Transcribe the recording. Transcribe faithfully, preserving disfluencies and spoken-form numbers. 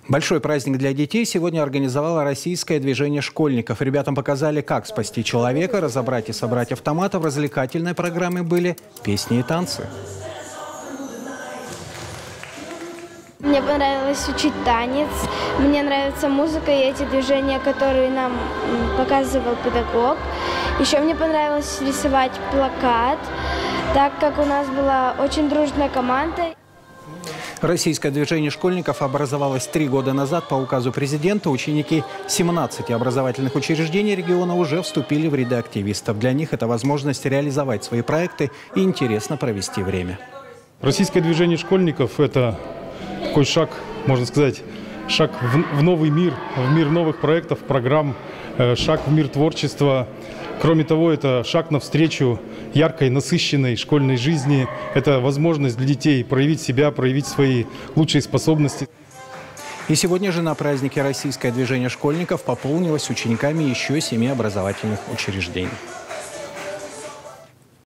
Большой праздник для детей сегодня организовало российское движение школьников. Ребятам показали, как спасти человека, разобрать и собрать автоматы. В развлекательной программе были песни и танцы. Мне понравилось учить танец, мне нравится музыка и эти движения, которые нам показывал педагог. Еще мне понравилось рисовать плакат, так как у нас была очень дружная команда. Российское движение школьников образовалось три года назад по указу президента. Ученики семнадцати образовательных учреждений региона уже вступили в ряды активистов. Для них это возможность реализовать свои проекты и интересно провести время. Российское движение школьников – это такой шаг, можно сказать, шаг в новый мир, в мир новых проектов, программ, шаг в мир творчества. Кроме того, это шаг навстречу яркой, насыщенной школьной жизни. Это возможность для детей проявить себя, проявить свои лучшие способности. И сегодня же на празднике российское движение школьников пополнилось учениками еще семи образовательных учреждений.